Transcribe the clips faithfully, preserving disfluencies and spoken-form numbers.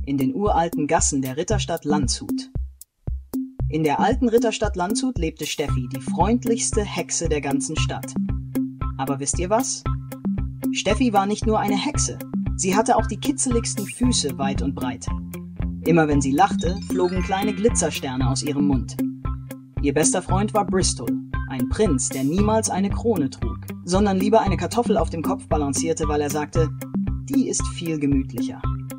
in den uralten Gassen der Ritterstadt Landshut. In der alten Ritterstadt Landshut lebte Steffi, die freundlichste Hexe der ganzen Stadt. Aber wisst ihr was? Steffi war nicht nur eine Hexe, sie hatte auch die kitzeligsten Füße weit und breit. Immer wenn sie lachte, flogen kleine Glitzersterne aus ihrem Mund. Ihr bester Freund war Bristol, ein Prinz, der niemals eine Krone trug, sondern lieber eine Kartoffel auf dem Kopf balancierte, weil er sagte, die ist viel gemütlicher.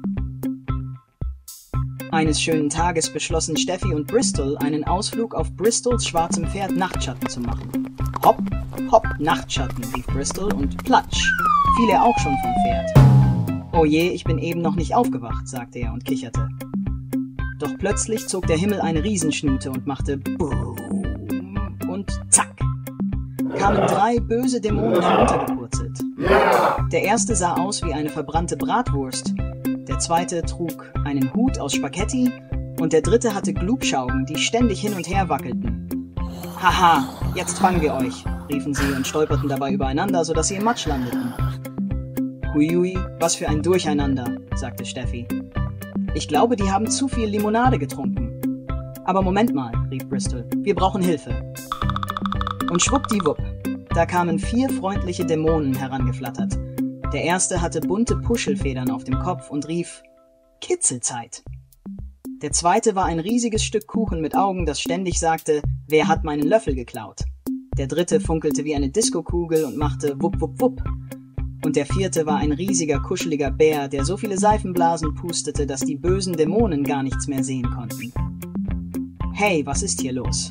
Eines schönen Tages beschlossen Steffi und Bristol, einen Ausflug auf Bristols schwarzem Pferd Nachtschatten zu machen. Hopp, hopp, Nachtschatten, rief Bristol und platsch, fiel er auch schon vom Pferd. Oh je, ich bin eben noch nicht aufgewacht, sagte er und kicherte. Doch plötzlich zog der Himmel eine Riesenschnute und machte Boom und zack, kamen drei böse Dämonen heruntergepurzelt. Der erste sah aus wie eine verbrannte Bratwurst, der zweite trug einen Hut aus Spaghetti und der dritte hatte Glubschaugen, die ständig hin und her wackelten. Haha, jetzt fangen wir euch, riefen sie und stolperten dabei übereinander, sodass sie im Matsch landeten. Huiui, was für ein Durcheinander, sagte Steffi. Ich glaube, die haben zu viel Limonade getrunken. Aber Moment mal, rief Bristol, wir brauchen Hilfe. Und schwuppdiwupp, da kamen vier freundliche Dämonen herangeflattert. Der erste hatte bunte Puschelfedern auf dem Kopf und rief, Kitzelzeit. Der zweite war ein riesiges Stück Kuchen mit Augen, das ständig sagte, wer hat meinen Löffel geklaut? Der dritte funkelte wie eine Diskokugel und machte wupp wupp wupp. Und der vierte war ein riesiger, kuscheliger Bär, der so viele Seifenblasen pustete, dass die bösen Dämonen gar nichts mehr sehen konnten. Hey, was ist hier los?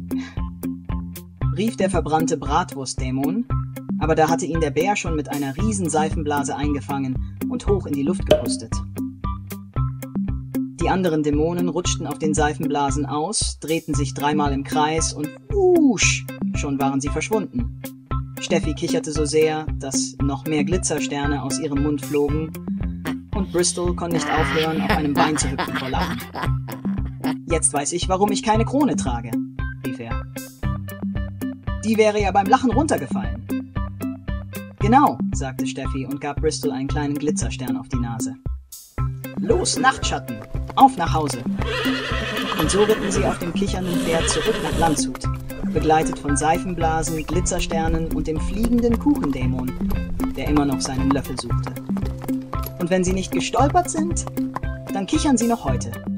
Rief der verbrannte Bratwurstdämon, aber da hatte ihn der Bär schon mit einer riesen Seifenblase eingefangen und hoch in die Luft gepustet. Die anderen Dämonen rutschten auf den Seifenblasen aus, drehten sich dreimal im Kreis und wusch, schon waren sie verschwunden. Steffi kicherte so sehr, dass noch mehr Glitzersterne aus ihrem Mund flogen und Bristol konnte nicht aufhören, auf einem Bein zu hüpfen vor Lachen. Jetzt weiß ich, warum ich keine Krone trage, rief er. Die wäre ja beim Lachen runtergefallen. Genau, sagte Steffi und gab Bristol einen kleinen Glitzerstern auf die Nase. Los, Nachtschatten, auf nach Hause. Und so ritten sie auf dem kichernden Pferd zurück nach Landshut, begleitet von Seifenblasen, Glitzersternen und dem fliegenden Kuchendämon, der immer noch seinen Löffel suchte. Und wenn sie nicht gestolpert sind, dann kichern sie noch heute.